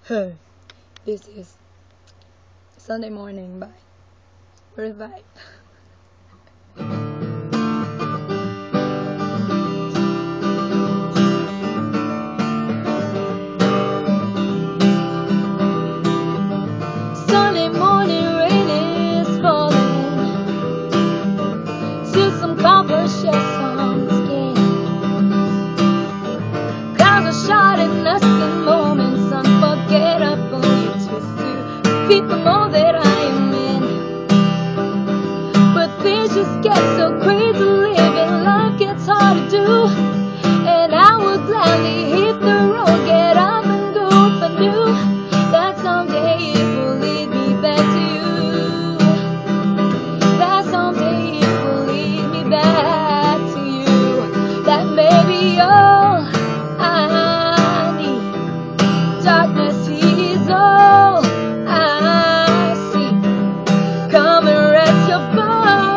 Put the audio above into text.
This is Sunday morning by Revive. Sunday morning rain is falling. Still some copper shells on the skin. Clouds are shining us in moments unforgettable. You twist to beat the mold that I am in. But things just get so crazy living. Life gets hard to do. And I would gladly hit the road, get up and go if I knew that someday it will lead me back to you. That someday it will lead me back to you. That may be all I need. Darkness is all I see. Come and rest your body.